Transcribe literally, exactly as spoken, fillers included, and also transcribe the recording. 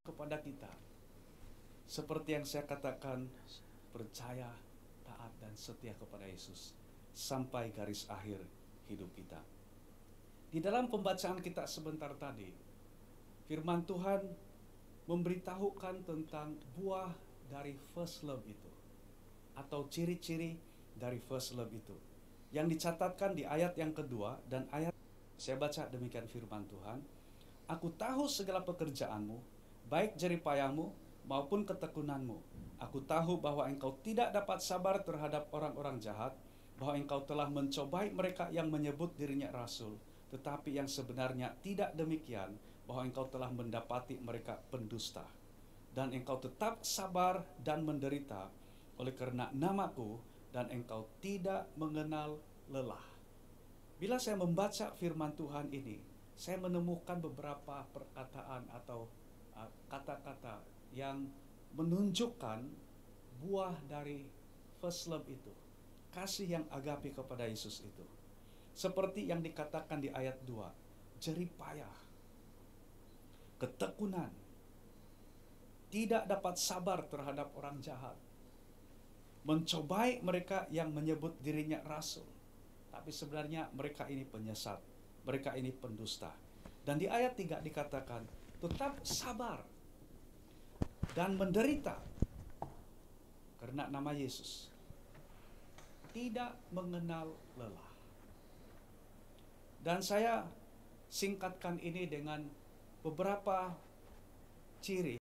kepada kita. Seperti yang saya katakan, percaya, taat, dan setia kepada Yesus sampai garis akhir hidup kita. Di dalam pembacaan kita sebentar tadi, firman Tuhan memberitahukan tentang buah dari first love itu, atau ciri-ciri dari first love itu, yang dicatatkan di ayat yang kedua dan ayat. Saya baca demikian firman Tuhan. Aku tahu segala pekerjaanmu, baik jeripayahmu maupun ketekunanmu. Aku tahu bahwa engkau tidak dapat sabar terhadap orang-orang jahat, bahwa engkau telah mencobai mereka yang menyebut dirinya rasul, tetapi yang sebenarnya tidak demikian, bahwa engkau telah mendapati mereka pendusta. Dan engkau tetap sabar dan menderita oleh karena namaku, dan engkau tidak mengenal lelah. Bila saya membaca firman Tuhan ini, saya menemukan beberapa perkataan atau uh, kata-kata yang menunjukkan buah dari first love itu, kasih yang agape kepada Yesus itu. Seperti yang dikatakan di ayat dua, jeripayah, ketekunan, tidak dapat sabar terhadap orang jahat, mencobai mereka yang menyebut dirinya rasul, tapi sebenarnya mereka ini penyesat, mereka ini pendusta. Dan di ayat tiga dikatakan, tetap sabar dan menderita karena nama Yesus, tidak mengenal lelah. Dan saya singkatkan ini dengan beberapa ciri